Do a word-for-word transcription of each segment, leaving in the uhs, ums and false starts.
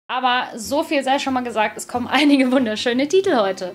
Aber so viel sei schon mal gesagt, es kommen einige wunderschöne Titel heute.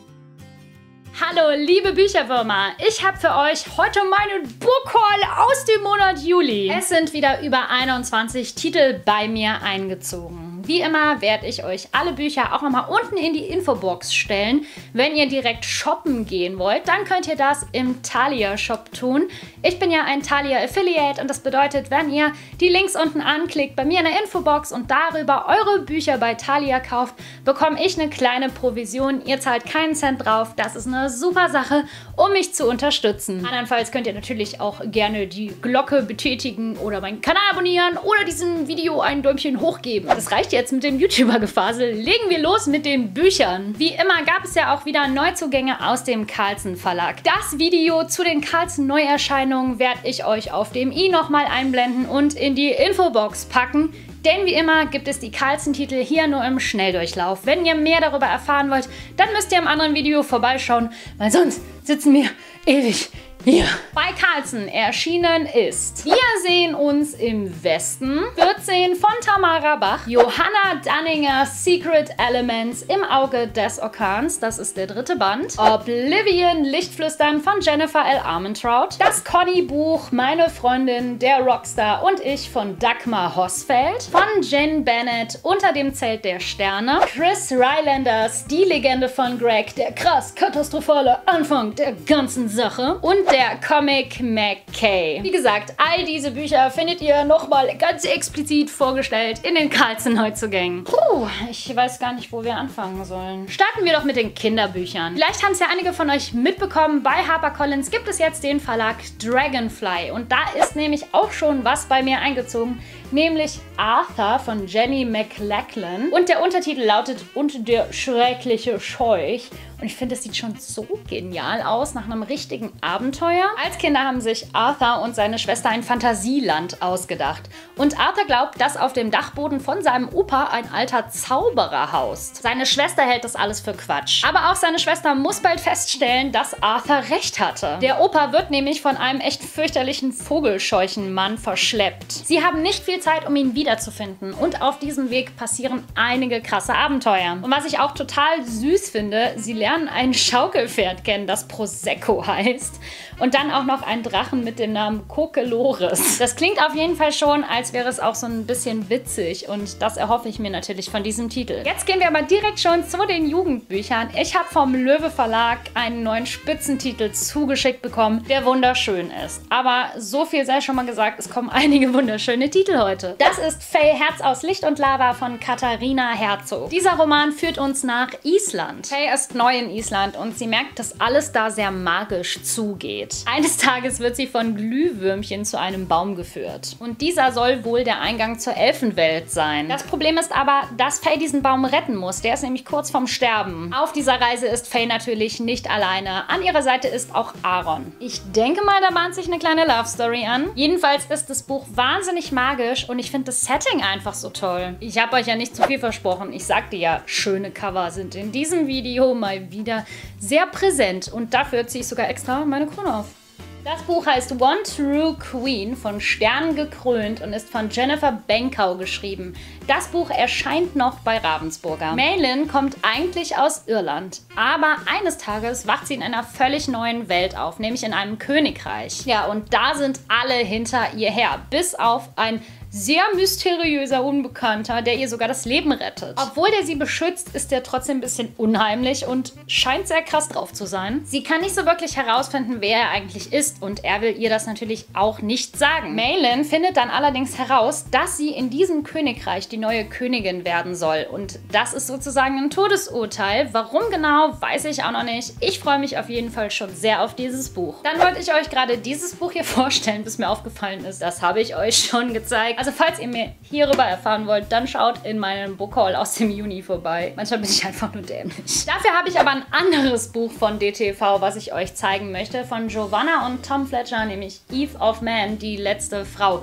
Hallo liebe Bücherwürmer, ich habe für euch heute meinen Bookhaul aus dem Monat Juli. Es sind wieder über einundzwanzig Titel bei mir eingezogen. Wie immer werde ich euch alle Bücher auch nochmal unten in die Infobox stellen. Wenn ihr direkt shoppen gehen wollt, dann könnt ihr das im Thalia Shop tun. Ich bin ja ein Thalia Affiliate und das bedeutet, wenn ihr die Links unten anklickt bei mir in der Infobox und darüber eure Bücher bei Thalia kauft, bekomme ich eine kleine Provision. Ihr zahlt keinen Cent drauf. Das ist eine super Sache, um mich zu unterstützen. Andernfalls könnt ihr natürlich auch gerne die Glocke betätigen oder meinen Kanal abonnieren oder diesem Video ein Däumchen hoch geben. Das reicht jetzt mit dem YouTuber-Gefasel. Legen wir los mit den Büchern. Wie immer gab es ja auch wieder Neuzugänge aus dem Carlsen Verlag. Das Video zu den Carlsen Neuerscheinungen werde ich euch auf dem i nochmal einblenden und in die Infobox packen. Denn wie immer gibt es die Carlsen-Titel hier nur im Schnelldurchlauf. Wenn ihr mehr darüber erfahren wollt, dann müsst ihr im anderen Video vorbeischauen, weil sonst sitzen wir ewig hier. Bei Carlsen erschienen ist Wir sehen uns im Westen, vierzehn von Tamara Bach, Johanna Danninger Secret Elements im Auge des Orkans, das ist der dritte Band, Oblivion Lichtflüstern von Jennifer L. Armentrout, das Conny-Buch Meine Freundin, der Rockstar und ich von Dagmar Hosfeld, von Jen Bennett Unter dem Zelt der Sterne, Chris Rylanders Die Legende von Greg, der krass katastrophale Anfang der ganzen Sache und der Comic McKay. Wie gesagt, all diese Bücher findet ihr nochmal ganz explizit vorgestellt in den Carlsen Neuzugängen. Puh, ich weiß gar nicht, wo wir anfangen sollen. Starten wir doch mit den Kinderbüchern. Vielleicht haben es ja einige von euch mitbekommen, bei HarperCollins gibt es jetzt den Verlag Dragonfly und da ist nämlich auch schon was bei mir eingezogen, nämlich Arthur von Jenny McLachlan und der Untertitel lautet Und der schreckliche Scheuch. Und ich finde, es sieht schon so genial aus, nach einem richtigen Abenteuer. Als Kinder haben sich Arthur und seine Schwester ein Fantasieland ausgedacht. Und Arthur glaubt, dass auf dem Dachboden von seinem Opa ein alter Zauberer haust. Seine Schwester hält das alles für Quatsch. Aber auch seine Schwester muss bald feststellen, dass Arthur recht hatte. Der Opa wird nämlich von einem echt fürchterlichen Vogelscheuchenmann verschleppt. Sie haben nicht viel Zeit, um ihn wiederzufinden. Und auf diesem Weg passieren einige krasse Abenteuer. Und was ich auch total süß finde, sie lernen ein Schaukelpferd kennen, das Prosecco heißt. Und dann auch noch ein Drachen mit dem Namen Kokeloris. Das klingt auf jeden Fall schon, als wäre es auch so ein bisschen witzig. Und das erhoffe ich mir natürlich von diesem Titel. Jetzt gehen wir aber direkt schon zu den Jugendbüchern. Ich habe vom Löwe Verlag einen neuen Spitzentitel zugeschickt bekommen, der wunderschön ist. Aber so viel sei schon mal gesagt, es kommen einige wunderschöne Titel heute. Das ist Faye Herz aus Licht und Lava von Katharina Herzog. Dieser Roman führt uns nach Island. Faye ist neu in Island und sie merkt, dass alles da sehr magisch zugeht. Eines Tages wird sie von Glühwürmchen zu einem Baum geführt. Und dieser soll wohl der Eingang zur Elfenwelt sein. Das Problem ist aber, dass Faye diesen Baum retten muss. Der ist nämlich kurz vorm Sterben. Auf dieser Reise ist Faye natürlich nicht alleine. An ihrer Seite ist auch Aaron. Ich denke mal, da bahnt sich eine kleine Love Story an. Jedenfalls ist das Buch wahnsinnig magisch und ich finde das Setting einfach so toll. Ich habe euch ja nicht zu viel versprochen. Ich sagte ja, schöne Cover sind in diesem Video mal wieder sehr präsent und dafür ziehe ich sogar extra meine Krone auf. Das Buch heißt One True Queen, von Sternen gekrönt und ist von Jennifer Benkau geschrieben. Das Buch erscheint noch bei Ravensburger. Maylin kommt eigentlich aus Irland, aber eines Tages wacht sie in einer völlig neuen Welt auf, nämlich in einem Königreich. Ja, und da sind alle hinter ihr her, bis auf ein sehr mysteriöser Unbekannter, der ihr sogar das Leben rettet. Obwohl der sie beschützt, ist er trotzdem ein bisschen unheimlich und scheint sehr krass drauf zu sein. Sie kann nicht so wirklich herausfinden, wer er eigentlich ist und er will ihr das natürlich auch nicht sagen. Maylin findet dann allerdings heraus, dass sie in diesem Königreich die neue Königin werden soll und das ist sozusagen ein Todesurteil. Warum genau, weiß ich auch noch nicht. Ich freue mich auf jeden Fall schon sehr auf dieses Buch. Dann wollte ich euch gerade dieses Buch hier vorstellen, bis mir aufgefallen ist. Das habe ich euch schon gezeigt. Also falls ihr mehr hierüber erfahren wollt, dann schaut in meinem Bookhaul aus dem Juni vorbei. Manchmal bin ich einfach nur dämlich. Dafür habe ich aber ein anderes Buch von D T V, was ich euch zeigen möchte, von Giovanna und Tom Fletcher, nämlich Eve of Man, die letzte Frau.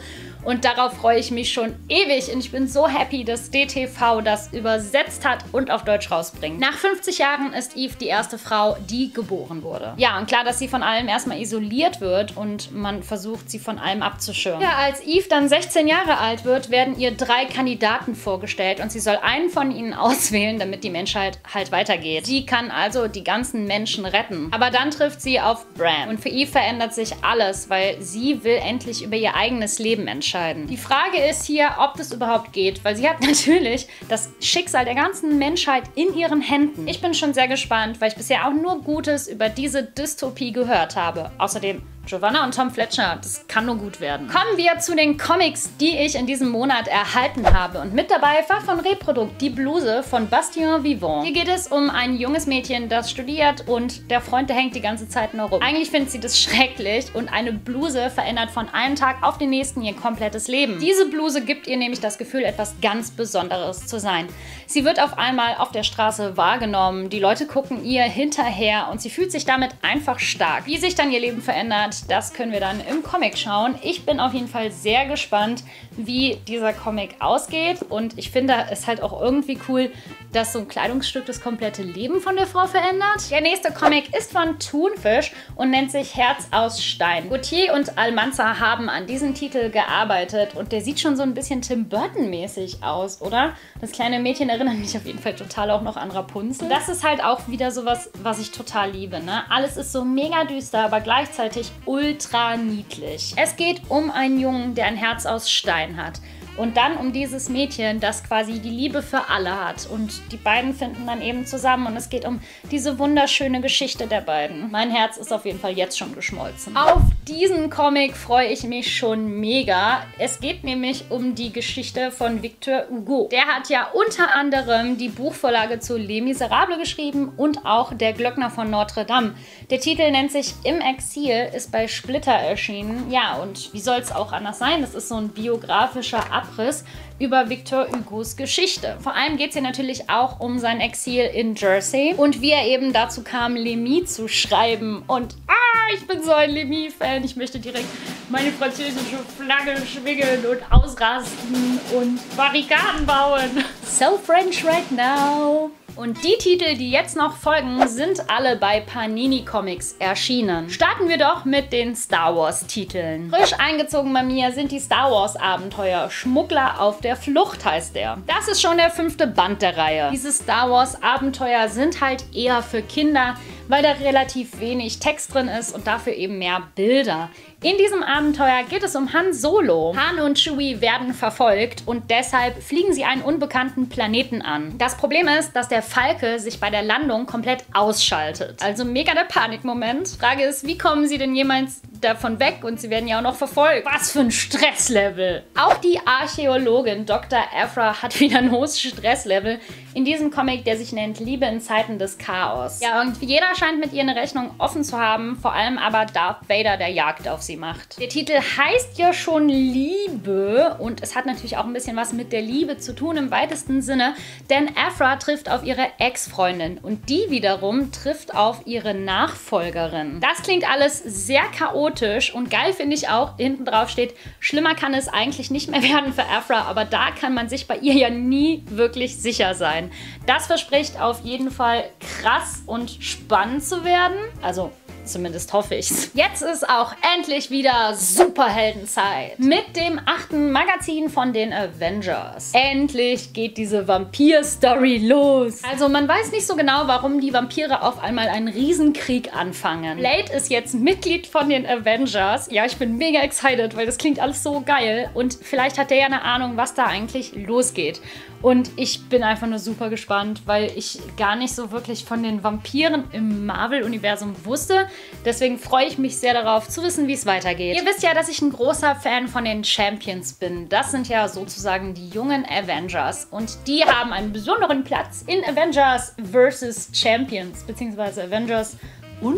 Und darauf freue ich mich schon ewig. Und ich bin so happy, dass D T V das übersetzt hat und auf Deutsch rausbringt. Nach fünfzig Jahren ist Eve die erste Frau, die geboren wurde. Ja, und klar, dass sie von allem erstmal isoliert wird und man versucht, sie von allem abzuschirmen. Ja, als Eve dann sechzehn Jahre alt wird, werden ihr drei Kandidaten vorgestellt und sie soll einen von ihnen auswählen, damit die Menschheit halt weitergeht. Sie kann also die ganzen Menschen retten. Aber dann trifft sie auf Bran. Und für Eve verändert sich alles, weil sie will endlich über ihr eigenes Leben entscheiden. Die Frage ist hier, ob das überhaupt geht, weil sie hat natürlich das Schicksal der ganzen Menschheit in ihren Händen. Ich bin schon sehr gespannt, weil ich bisher auch nur Gutes über diese Dystopie gehört habe. Außerdem Giovanna und Tom Fletcher, das kann nur gut werden. Kommen wir zu den Comics, die ich in diesem Monat erhalten habe. Und mit dabei war von Reprodukt die Bluse von Bastien Vivant. Hier geht es um ein junges Mädchen, das studiert und der Freund, der hängt die ganze Zeit nur rum. Eigentlich findet sie das schrecklich und eine Bluse verändert von einem Tag auf den nächsten ihr komplettes Leben. Diese Bluse gibt ihr nämlich das Gefühl, etwas ganz Besonderes zu sein. Sie wird auf einmal auf der Straße wahrgenommen, die Leute gucken ihr hinterher und sie fühlt sich damit einfach stark. Wie sich dann ihr Leben verändert, das können wir dann im Comic schauen. Ich bin auf jeden Fall sehr gespannt, wie dieser Comic ausgeht. Und ich finde es halt auch irgendwie cool, dass so ein Kleidungsstück das komplette Leben von der Frau verändert. Der nächste Comic ist von Thunfisch und nennt sich Herz aus Stein. Gauthier und Almanza haben an diesem Titel gearbeitet und der sieht schon so ein bisschen Tim Burton-mäßig aus, oder? Das kleine Mädchen erinnert mich auf jeden Fall total auch noch an Rapunzel. Das ist halt auch wieder sowas, was ich total liebe, ne? Alles ist so mega düster, aber gleichzeitig ultra niedlich. Es geht um einen Jungen, der ein Herz aus Stein hat. Und dann um dieses Mädchen, das quasi die Liebe für alle hat. Und die beiden finden dann eben zusammen und es geht um diese wunderschöne Geschichte der beiden. Mein Herz ist auf jeden Fall jetzt schon geschmolzen. Auf diesen Comic freue ich mich schon mega. Es geht nämlich um die Geschichte von Victor Hugo. Der hat ja unter anderem die Buchvorlage zu Les Miserables geschrieben und auch Der Glöckner von Notre Dame. Der Titel nennt sich Im Exil, ist bei Splitter erschienen. Ja, und wie soll es auch anders sein? Das ist so ein biografischer Abriss über Victor Hugos Geschichte. Vor allem geht es hier natürlich auch um sein Exil in Jersey und wie er eben dazu kam, Les Mis zu schreiben. Und ah, ich bin so ein Les Mis-Fan. Ich möchte direkt meine französische Flagge schwingen und ausrasten und Barrikaden bauen. So French right now. Und die Titel, die jetzt noch folgen, sind alle bei Panini Comics erschienen. Starten wir doch mit den Star Wars Titeln. Frisch eingezogen bei mir sind die Star Wars Abenteuer. Schmuggler auf der Flucht heißt der. Das ist schon der fünfte Band der Reihe. Diese Star Wars Abenteuer sind halt eher für Kinder, weil da relativ wenig Text drin ist und dafür eben mehr Bilder. In diesem Abenteuer geht es um Han Solo. Han und Chewie werden verfolgt und deshalb fliegen sie einen unbekannten Planeten an. Das Problem ist, dass der Falke sich bei der Landung komplett ausschaltet. Also mega der Panikmoment. Frage ist, wie kommen sie denn jemals davon weg und sie werden ja auch noch verfolgt? Was für ein Stresslevel! Auch die Archäologin Doktor Aphra hat wieder ein hohes Stresslevel in diesem Comic, der sich nennt Liebe in Zeiten des Chaos. Ja, und jeder scheint mit ihr eine Rechnung offen zu haben, vor allem aber Darth Vader, der Jagd auf sie macht. Der Titel heißt ja schon Liebe und es hat natürlich auch ein bisschen was mit der Liebe zu tun im weitesten Sinne, denn Aphra trifft auf ihre Ex-Freundin und die wiederum trifft auf ihre Nachfolgerin. Das klingt alles sehr chaotisch und geil finde ich auch, hinten drauf steht, schlimmer kann es eigentlich nicht mehr werden für Aphra, aber da kann man sich bei ihr ja nie wirklich sicher sein. Das verspricht auf jeden Fall krass und spannend zu werden, also zumindest hoffe ich's. Jetzt ist auch endlich wieder Superheldenzeit mit dem achten Magazin von den Avengers. Endlich geht diese Vampir-Story los. Also man weiß nicht so genau, warum die Vampire auf einmal einen Riesenkrieg anfangen. Blade ist jetzt Mitglied von den Avengers. Ja, ich bin mega excited, weil das klingt alles so geil und vielleicht hat der ja eine Ahnung, was da eigentlich losgeht. Und ich bin einfach nur super gespannt, weil ich gar nicht so wirklich von den Vampiren im Marvel-Universum wusste. Deswegen freue ich mich sehr darauf, zu wissen, wie es weitergeht. Ihr wisst ja, dass ich ein großer Fan von den Champions bin. Das sind ja sozusagen die jungen Avengers. Und die haben einen besonderen Platz in Avengers versus. Champions, beziehungsweise Avengers und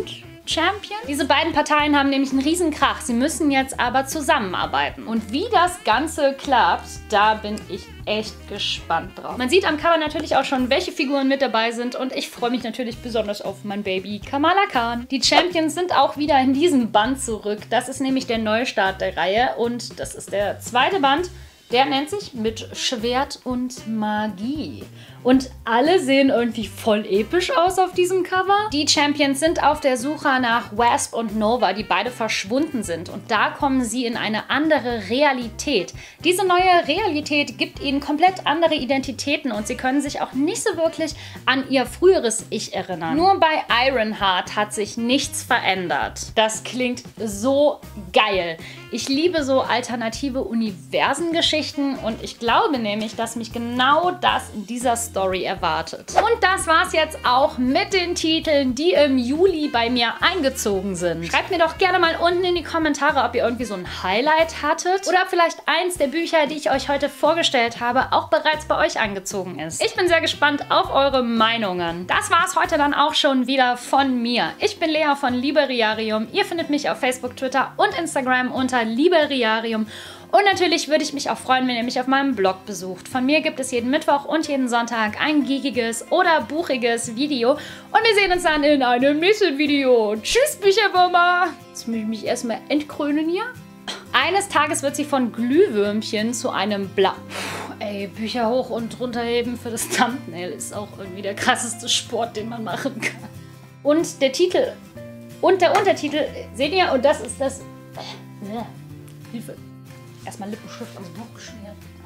Champion. Diese beiden Parteien haben nämlich einen riesen Krach. Sie müssen jetzt aber zusammenarbeiten. Und wie das Ganze klappt, da bin ich echt gespannt drauf. Man sieht am Cover natürlich auch schon, welche Figuren mit dabei sind und ich freue mich natürlich besonders auf mein Baby Kamala Khan. Die Champions sind auch wieder in diesem Band zurück. Das ist nämlich der Neustart der Reihe und das ist der zweite Band. Der nennt sich Mit Schwert und Magie. Und alle sehen irgendwie voll episch aus auf diesem Cover. Die Champions sind auf der Suche nach Wasp und Nova, die beide verschwunden sind. Und da kommen sie in eine andere Realität. Diese neue Realität gibt ihnen komplett andere Identitäten und sie können sich auch nicht so wirklich an ihr früheres Ich erinnern. Nur bei Ironheart hat sich nichts verändert. Das klingt so geil. Ich liebe so alternative Universengeschichten und ich glaube nämlich, dass mich genau das in dieser Story erwartet. Und das war's jetzt auch mit den Titeln, die im Juli bei mir eingezogen sind. Schreibt mir doch gerne mal unten in die Kommentare, ob ihr irgendwie so ein Highlight hattet oder ob vielleicht eins der Bücher, die ich euch heute vorgestellt habe, auch bereits bei euch angezogen ist. Ich bin sehr gespannt auf eure Meinungen. Das war's heute dann auch schon wieder von mir. Ich bin Lea von Liberiarium. Ihr findet mich auf Facebook, Twitter und Instagram unter Liberiarium. Und natürlich würde ich mich auch freuen, wenn ihr mich auf meinem Blog besucht. Von mir gibt es jeden Mittwoch und jeden Sonntag ein geekiges oder buchiges Video. Und wir sehen uns dann in einem nächsten Video. Tschüss, Bücherwürmer! Jetzt muss ich mich erstmal entkrönen hier. Eines Tages wird sie von Glühwürmchen zu einem Blau... Puh, ey, Bücher hoch und runterheben für das Thumbnail ist auch irgendwie der krasseste Sport, den man machen kann. Und der Titel und der Untertitel, seht ihr? Und das ist das... Äh, Hilfe. Erstmal Lippenstift ans Buch geschmiert.